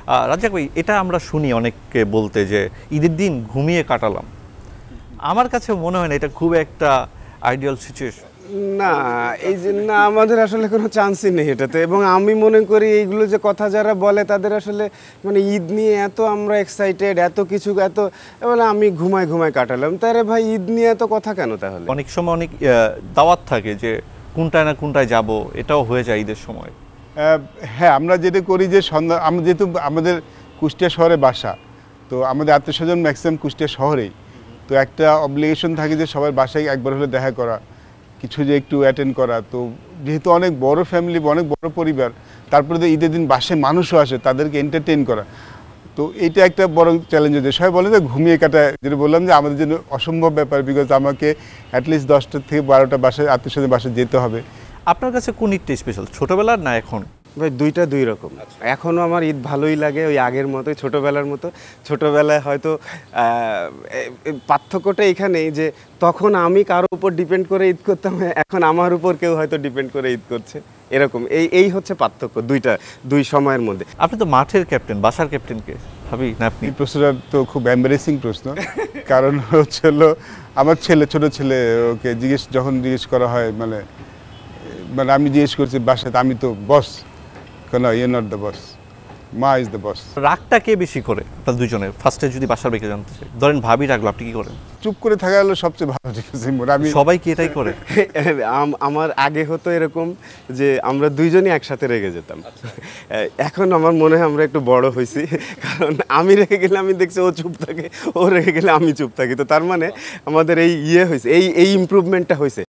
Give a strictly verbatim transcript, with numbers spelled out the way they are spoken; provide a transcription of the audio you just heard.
রাজ্জাক ভাই, এটা আমরা শুনি অনেককে বলতে যে ঈদের দিন ঘুমিয়ে কাটালাম। আমার কাছে মনে হয় না এটা খুব একটা আইডিয়াল সিচুয়েশন। না, এই যে না, আমাদের আসলে কোনো চান্সই নেই এটাতে। এবং আমি মনে করি এইগুলো যে কথা যারা বলে তাদের আসলে মানে ঈদ নিয়ে এত আমরা এক্সাইটেড, এত কিছু, এত বলে আমি ঘুমায় ঘুমায় কাটালাম, তারে ভাই ঈদ নিয়ে এত কথা কেন তাহলে? অনেক সময় অনেক দাওয়াত থাকে যে কোনটায় না কোনটায় যাব, এটাও হয়ে যায় ঈদের সময়। হ্যাঁ, আমরা যেটা করি যে সন্ধ্যা, আমরা যেহেতু আমাদের কুষ্টিয়া শহরে বাসা, তো আমাদের আত্মীয় স্বজন ম্যাক্সিমাম কুষ্টিয়া শহরেই, তো একটা অব্লিগেশন থাকে যে সবার বাসায় একবার হলে দেখা করা, কিছু যে একটু অ্যাটেন্ড করা। তো যেহেতু অনেক বড় ফ্যামিলি, অনেক বড় পরিবার, তারপরে তো ঈদের দিন বাসায় মানুষও আসে, তাদেরকে এন্টারটেইন করা, তো এইটা একটা বড় চ্যালেঞ্জ হচ্ছে। সবাই বলে যে ঘুমিয়ে কাটায়, যেটা বললাম যে আমাদের জন্য অসম্ভব ব্যাপার, বিকজ আমাকে অ্যাটলিস্ট দশটা থেকে বারোটা বাসায় আত্মীয় স্বজন বাসায় যেতে হবে। আপনার কাছে কোন ঈদটা স্পেশাল, ছোটবেলার না এখন? ভাই দুইটা দুই রকম। এখনও আমার ঈদ ভালোই লাগে, ওই আগের মতোই, ছোটোবেলার মতো। ছোটোবেলায় হয়তো পার্থক্যটা এখানেই যে তখন আমি কারো উপর ডিপেন্ড করে ঈদ করতাম, এখন আমার উপর কেউ হয়তো ডিপেন্ড করে ঈদ করছে, এরকম। এই এই হচ্ছে পার্থক্য দুইটা, দুই সময়ের মধ্যে। আপনি তো মাঠের ক্যাপ্টেন, বাসার ক্যাপ্টেনকে ভাবি না আপনি? এই প্রশ্নটা তো খুব এম্বারেসিং প্রশ্ন, কারণ হচ্ছে হলো আমার ছেলে, ছোট ছেলে, ওকে জিজ্ঞেস যখন জিজ্ঞেস করা হয়, মানে মানে আমি জিজ্ঞেস করছি বাসাতে, আমি তো বস, কেন ইউ নট দ্য বস, মা ইজ দ্য বস। রাগটা কে বেশি করে আপনার দুজনের? ফার্স্টে যদি বাসার বেঁকে জানতে চাই, ধরেন ভাবি রাখলো, আপনি কি করেন? চুপ করে থাকা হলো সবচেয়ে ভালো। আমি সবাই কি এটাই করে? আমার আগে হতো এরকম যে আমরা দুইজনই একসাথে রেগে যেতাম। এখন আমার মনে হয় আমরা একটু বড় হয়েছি, কারণ আমি রেগে গেলে আমি দেখছি ও চুপ থাকে, ও রেগে গেলে আমি চুপ থাকি। তো তার মানে আমাদের এই ইয়ে হয়েছে, এই এই ইমপ্রুভমেন্টটা হয়েছে।